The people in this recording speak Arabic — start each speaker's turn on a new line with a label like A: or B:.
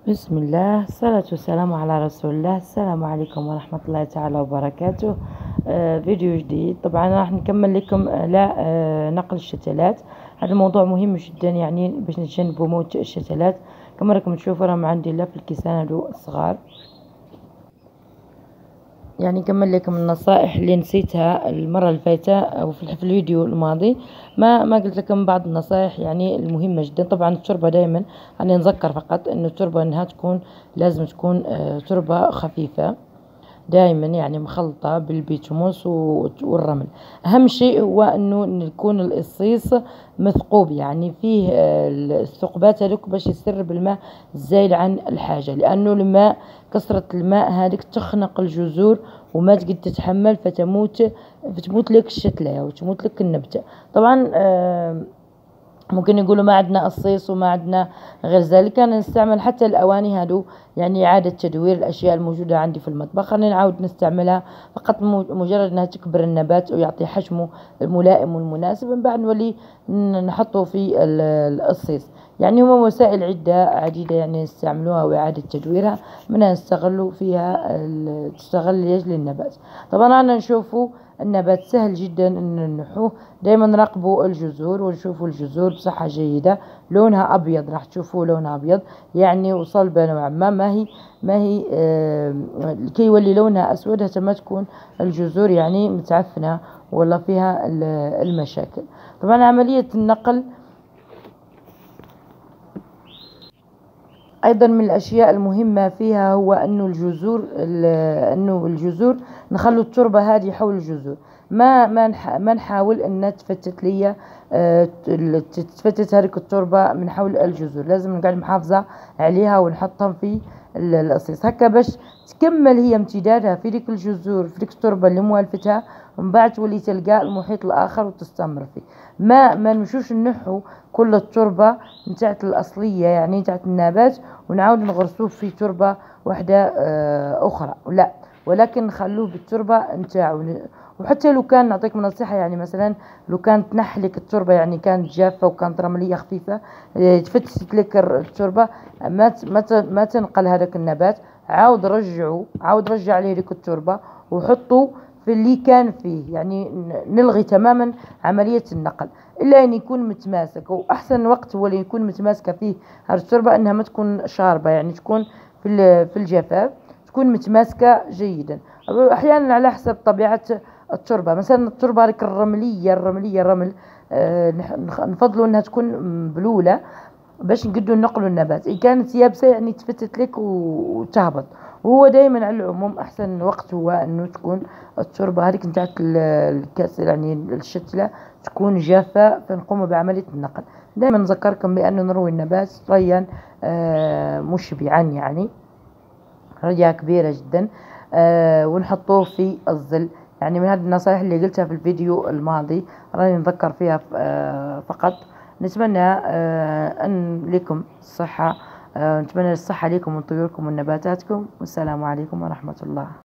A: بسم الله، الصلاة والسلام على رسول الله. السلام عليكم ورحمة الله تعالى وبركاته. فيديو جديد. طبعا راح نكمل لكم على نقل الشتلات. هذا الموضوع مهم جدا، يعني باش نتجنبوا موت الشتلات. كما راكم تشوفوا راهم عندي لا في الكيسان هذو الصغار. يعني نكمل لكم النصائح اللي نسيتها المرة اللي فاتة أو في الفيديو الماضي. ما قلت لكم بعض النصائح يعني المهمة جدا. طبعا التربة دائما أنا نذكر فقط أن التربة أنها تكون لازم تكون تربة خفيفة دائما، يعني مخلطة بالبيتموس والرمل. أهم شيء هو أنه يكون القصيص مثقوب، يعني فيه الثقبات هذوك باش يسرب الماء الزايد عن الحاجة، لأنه الماء كثرة الماء هذيك تخنق الجذور وما تقدر تتحمل فتموت لك الشتلة وتموت لك النبتة. طبعا ممكن يقولوا ما عندنا قصيص وما عندنا غير ذلك، أنا نستعمل حتى الأواني هادو، يعني إعادة تدوير الأشياء الموجودة عندي في المطبخ أنا نعاود نستعملها فقط مجرد أنها تكبر النبات ويعطي حجمه الملائم والمناسب، من بعد نولي نحطه في القصيص. يعني هما وسائل عديدة يعني نستعملوها وإعادة تدويرها، منها نستغلوا فيها تستغل لأجل النبات. طبعا أنا نشوفوا النبات سهل جدا ان نحوه. دائما نراقبوا الجذور ونشوفوا الجذور بصحة جيدة، لونها ابيض، راح تشوفوا لونها ابيض يعني وصلبة نوعا ما هي كي يولي لونها اسود حتى ما تكون الجذور يعني متعفنة ولا فيها المشاكل. طبعا عملية النقل ايضا من الاشياء المهمة فيها هو انه الجذور نخلو التربة هذه حول الجذور، ما نحاول ان تفتت لي تتفتت هذيك التربة من حول الجذور. لازم نقعد محافظة عليها ونحطهم في القصيص هكا باش تكمل هي امتدادها في ديك الجذور في ديك التربة اللي موالفتها، ومن بعد تولي تلقى المحيط الاخر وتستمر فيه. ما نمشوش نحو كل التربة نتاعت الأصلية يعني نتاعت النبات ونعاود نغرسوه في تربة واحدة أخرى، لا، ولكن نخلوه بالتربة نتاعو. وحتى لو كان نعطيكم نصيحة، يعني مثلا لو كانت نحلك التربة يعني كانت جافة وكانت رملية خفيفة تفتت لك التربة، ما تنقل هذاك النبات، عاود رجع عليه ديك التربة وحطوا في اللي كان فيه، يعني نلغي تماما عملية النقل إلا أن يكون متماسك. وأحسن وقت هو اللي يكون متماسكة فيه هذه التربة، أنها ما تكون شاربة، يعني تكون في الجفاف تكون متماسكة جيدا. أحيانا على حسب طبيعة التربة، مثلا التربة الرملية الرمل نفضلوا أنها تكون بلولة باش نقدروا نقلوا النبات. إن كانت يابسة يعني تفتت لك وتهبط. وهو دائما على العموم احسن وقت هو انه تكون التربه هذيك نتاعت الكاس يعني الشتله تكون جافه، فنقوم بعمليه النقل. دائما نذكركم بانه نروي النبات ريا مشبعا، يعني ريا كبيره جدا، ونحطوه في الظل. يعني من هذه النصائح اللي قلتها في الفيديو الماضي راني نذكر فيها فقط. نتمنى أن لكم الصحة، نتمنى الصحة لكم ولطيوركم ونباتاتكم، والسلام عليكم ورحمة الله.